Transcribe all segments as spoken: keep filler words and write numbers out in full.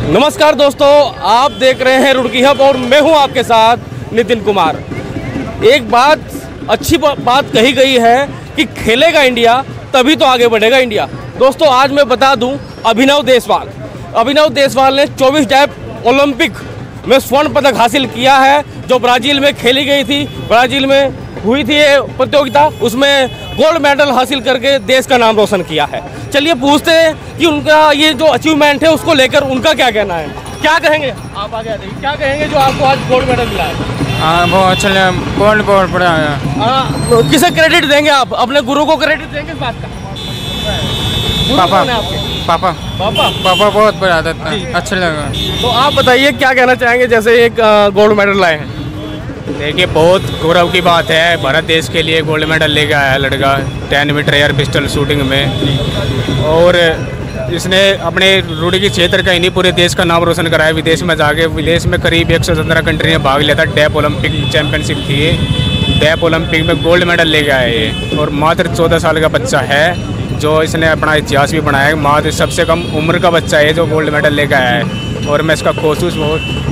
नमस्कार दोस्तों, आप देख रहे हैं रुड़की हब और मैं हूं आपके साथ नितिन कुमार। एक बात अच्छी बात कही गई है कि खेलेगा इंडिया तभी तो आगे बढ़ेगा इंडिया। दोस्तों आज मैं बता दूं, अभिनव देशवाल अभिनव देशवाल ने चौबीस टाइप ओलंपिक में स्वर्ण पदक हासिल किया है, जो ब्राज़ील में खेली गई थी। ब्राज़ील में हुई थी ये प्रतियोगिता, उसमें गोल्ड मेडल हासिल करके देश का नाम रोशन किया है। चलिए पूछते हैं कि उनका ये जो अचीवमेंट है उसको लेकर उनका क्या कहना है। क्या कहेंगे आप? आगे आते क्या कहेंगे जो आपको आज गोल्ड मेडल मिला है? हाँ बहुत अच्छा लगा, गोल्ड बहुत बड़ा है। हाँ, तो किसे क्रेडिट देंगे आप? अपने गुरु को क्रेडिट देंगे इस बात का? पापा पापा पापा पापा बहुत बड़ा था, अच्छा लगा। तो आप बताइए क्या कहना चाहेंगे, जैसे एक गोल्ड मेडल लाए हैं? देखिए बहुत गौरव की बात है, भारत देश के लिए गोल्ड मेडल लेके आया लड़का ten metre air pistol shooting में। और इसने अपने रुड़की क्षेत्र का ही नहीं पूरे देश का नाम रोशन कराया। विदेश में जाके विदेश में करीब एक सौ सत्रह कंट्री में भाग लिया था। डेप ओलंपिक चैंपियनशिप थी ये, डेप ओलंपिक में गोल्ड मेडल लेके आया ये। और मात्र चौदह साल का बच्चा है जो इसने अपना इतिहास भी बनाया है। मात्र सबसे कम उम्र का बच्चा है जो गोल्ड मेडल लेकर आया है, और मैं इसका कोशिश बहुत।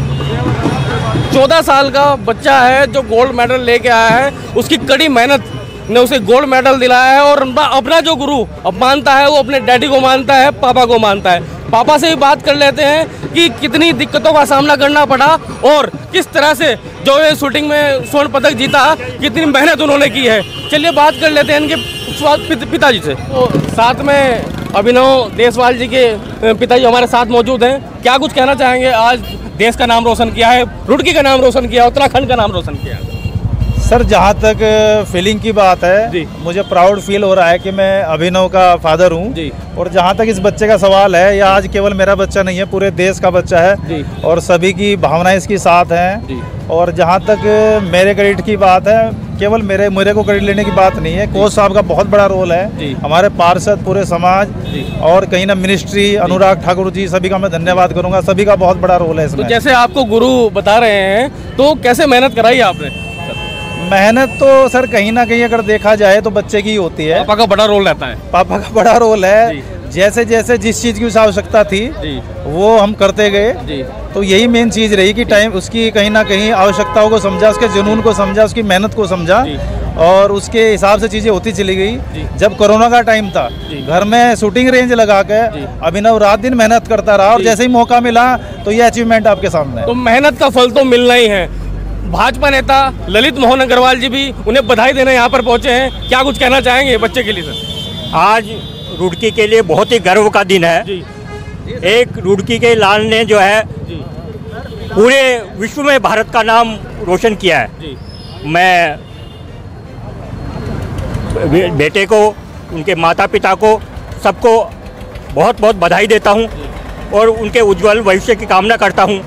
चौदह साल का बच्चा है जो गोल्ड मेडल लेके आया है, उसकी कड़ी मेहनत ने उसे गोल्ड मेडल दिलाया है। और अपना जो गुरु अब मानता है वो अपने डैडी को मानता है, पापा को मानता है। पापा से भी बात कर लेते हैं कि कितनी दिक्कतों का सामना करना पड़ा और किस तरह से जो ये शूटिंग में स्वर्ण पदक जीता, कितनी मेहनत उन्होंने की है। चलिए बात कर लेते हैं इनके पिताजी से। तो साथ में अभिनव देशवाल जी के पिताजी हमारे साथ मौजूद हैं। क्या कुछ कहना चाहेंगे? आज देश का नाम रोशन किया है, रुड़की का नाम रोशन किया, उत्तराखंड का नाम रोशन किया। सर जहाँ तक फीलिंग की बात है, मुझे प्राउड फील हो रहा है कि मैं अभिनव का फादर हूँ। और जहाँ तक इस बच्चे का सवाल है, यह आज केवल मेरा बच्चा नहीं है, पूरे देश का बच्चा है और सभी की भावनाएं इसके साथ हैं। और जहाँ तक मेरे क्रेडिट की बात है, केवल मेरे मेरे को क्रेडिट लेने की बात नहीं है, कोच साहब का बहुत बड़ा रोल है, हमारे पार्षद, पूरे समाज और कहीं ना मिनिस्ट्री, अनुराग ठाकुर जी, सभी का मैं धन्यवाद करूँगा। सभी का बहुत बड़ा रोल है इसमें। तो जैसे आपको गुरु बता रहे हैं, तो कैसे मेहनत कराई आपने? मेहनत तो सर कहीं ना कहीं अगर देखा जाए तो बच्चे की होती है। पापा का बड़ा रोल रहता है। पापा का बड़ा रोल है। जैसे जैसे जिस चीज़ की उसे आवश्यकता थी वो हम करते गए। तो यही मेन चीज़ रही कि टाइम उसकी कहीं ना कहीं आवश्यकताओं को समझा, उसके जुनून को समझा, उसकी मेहनत को समझा और उसके हिसाब से चीज़ें होती चली गई। जब कोरोना का टाइम था, घर में शूटिंग रेंज लगा के अभिनव रात दिन मेहनत करता रहा और जैसे ही मौका मिला तो ये अचीवमेंट आपके सामने। तो मेहनत का फल तो मिलना ही है। भाजपा नेता ललित मोहन अग्रवाल जी भी उन्हें बधाई देने यहाँ पर पहुँचे हैं। क्या कुछ कहना चाहेंगे बच्चे के लिए सर? आज रुड़की के लिए बहुत ही गर्व का दिन है। जी। एक रुड़की के लाल ने जो है जी। पूरे विश्व में भारत का नाम रोशन किया है। जी। मैं बेटे को, उनके माता पिता को, सबको बहुत बहुत बधाई देता हूँ और उनके उज्जवल भविष्य की कामना करता हूँ।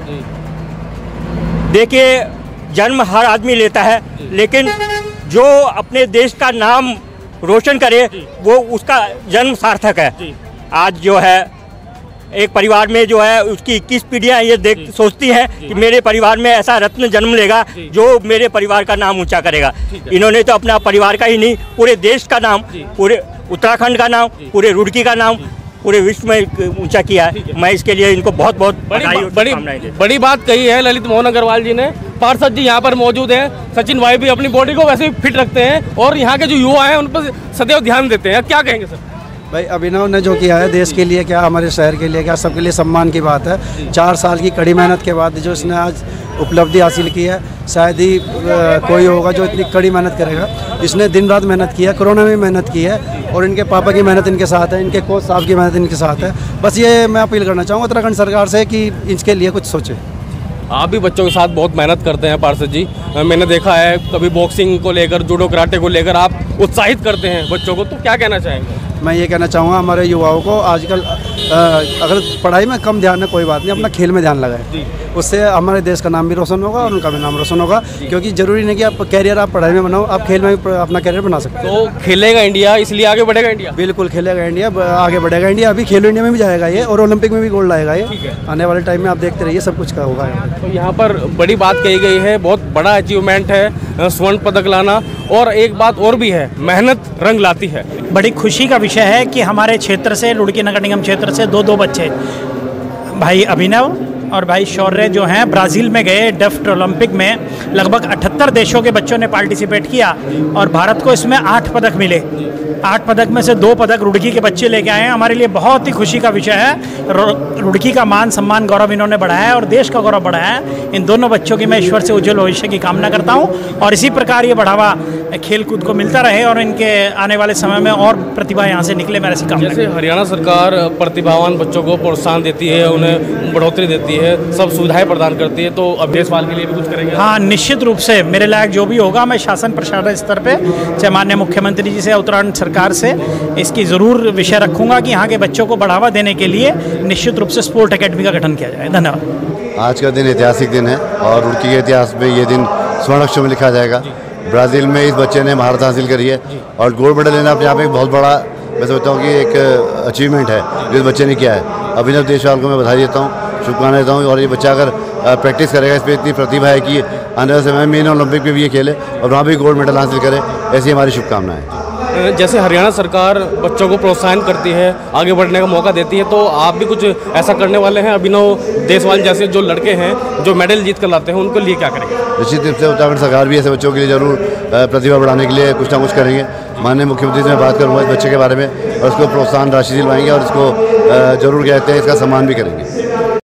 देखिए, जन्म हर आदमी लेता है, लेकिन जो अपने देश का नाम रोशन करे वो उसका जन्म सार्थक है। आज जो है एक परिवार में जो है उसकी इक्कीस पीढ़ियाँ ये देख सोचती हैं कि मेरे परिवार में ऐसा रत्न जन्म लेगा जो मेरे परिवार का नाम ऊंचा करेगा। इन्होंने तो अपना परिवार का ही नहीं, पूरे देश का नाम, पूरे उत्तराखंड का नाम, पूरे रुड़की का नाम पूरे विश्व में ऊंचा किया है। मैं इसके लिए इनको बहुत बहुत बड़ी बड़ी बड़ी बात कही है ललित मोहन अग्रवाल जी ने। पार्षद जी यहाँ पर मौजूद हैं। सचिन भाई भी अपनी बॉडी को वैसे ही फिट रखते हैं और यहाँ के जो युवा हैं उन पर सदैव ध्यान देते हैं। क्या कहेंगे सर? भाई अभिनव ने जो किया है देश के लिए, क्या हमारे शहर के लिए, क्या सबके लिए सम्मान की बात है। चार साल की कड़ी मेहनत के बाद जो इसने आज उपलब्धि हासिल की है, शायद ही कोई होगा जो इतनी कड़ी मेहनत करेगा। इसने दिन रात मेहनत की है, कोरोना में मेहनत की है और इनके पापा की मेहनत इनके साथ है, इनके कोच साहब की मेहनत इनके साथ है। बस ये मैं अपील करना चाहूँगा उत्तराखंड सरकार से कि इसके लिए कुछ सोचे। आप भी बच्चों के साथ बहुत मेहनत करते हैं पार्षद जी। मैंने देखा है कभी बॉक्सिंग को लेकर, जूडो कराटे को लेकर आप उत्साहित करते हैं बच्चों को, तो क्या कहना चाहेंगे? मैं ये कहना चाहूँगा हमारे युवाओं को आजकल अगर पढ़ाई में कम ध्यान है कोई बात नहीं, अपना खेल में ध्यान लगाए, उससे हमारे देश का नाम भी रोशन होगा और उनका भी नाम रोशन होगा। क्योंकि जरूरी नहीं कि आप कैरियर आप पढ़ाई में बनाओ, आप खेल में भी अपना कैरियर बना सकते हो। तो खेलेगा इंडिया, इसलिए आगे बढ़ेगा इंडिया। बिल्कुल खेलेगा इंडिया, आगे बढ़ेगा इंडिया। अभी खेलो इंडिया में भी जाएगा ये और ओलंपिक में भी गोल्ड लाएगा ये। आने वाले टाइम में आप देखते रहिए, सब कुछ का होगा। तो यहाँ पर बड़ी बात कही गई है, बहुत बड़ा अचीवमेंट है स्वर्ण पदक लाना। और एक बात और भी है, मेहनत रंग लाती है। बड़ी खुशी का विषय है कि हमारे क्षेत्र से, रुड़की नगर निगम क्षेत्र से दो दो बच्चे भाई अभिनव और भाई शौर्य जो हैं ब्राज़ील में गए डेफ्ट ओलंपिक में लगभग अठहत्तर देशों के बच्चों ने पार्टिसिपेट किया और भारत को इसमें आठ पदक मिले। आठ पदक में से दो पदक रुड़की के बच्चे लेके आए हैं। हमारे लिए बहुत ही खुशी का विषय है। रुड़की का मान सम्मान गौरव इन्होंने बढ़ाया है और देश का गौरव बढ़ाया है। इन दोनों बच्चों की मैं ईश्वर से उज्जवल भविष्य की कामना करता हूँ और इसी प्रकार ये बढ़ावा खेल कूद को मिलता रहे और इनके आने वाले समय में और प्रतिभा यहाँ से निकले, मेरे से कामना। जैसे हरियाणा सरकार प्रतिभावान बच्चों को प्रोत्साहन देती है, उन्हें बढ़ोतरी देती है, सब सुविधाएं प्रदान करती है, तो अभ्यास बाल के लिए भी कुछ करेंगे? हाँ, निश्चित रूप से मेरे लायक जो भी होगा मैं शासन प्रशासन स्तर पे चाहे माननीय मुख्यमंत्री जी से उत्तराखंड सरकार से इसकी ज़रूर विषय रखूंगा कि यहाँ के बच्चों को बढ़ावा देने के लिए निश्चित रूप से स्पोर्ट एकेडमी का गठन किया जाए। धन्यवाद। आज का दिन ऐतिहासिक दिन है और रुड़की के इतिहास में ये दिन स्वर्ण अक्षर में लिखा जाएगा। ब्राज़ील में इस बच्चे ने महारत हासिल करी है और गोल्ड मेडल लेना अपने आप में एक बहुत बड़ा, मैं समझता हूँ कि एक अचीवमेंट है जो इस बच्चे ने किया है। अभिनव देशवाल को मैं बधाई देता हूँ, शुभकामनाएं देता हूँ और ये बच्चा अगर प्रैक्टिस करेगा, इस पर इतनी प्रतिभा है कि आने वाले समय में इन ओलंपिक में भी ये खेले और वहाँ भी गोल्ड मेडल हासिल करे, ऐसी हमारी शुभकामनाएं। जैसे हरियाणा सरकार बच्चों को प्रोत्साहन करती है, आगे बढ़ने का मौका देती है, तो आप भी कुछ ऐसा करने वाले हैं? अभिनव देशवाल जैसे जो लड़के हैं जो मेडल जीत कर लाते हैं, उनके लिए क्या करेंगे? निश्चित रूप से उत्तराखंड सरकार भी ऐसे बच्चों के लिए जरूर प्रतिभा बढ़ाने के लिए कुछ ना कुछ करेंगे। माननीय मुख्यमंत्री से मैं बात करूँगा इस बच्चे के बारे में और उसको प्रोत्साहन राशि दिलवाएंगे और इसको जरूर कहते हैं इसका सम्मान भी करेंगे।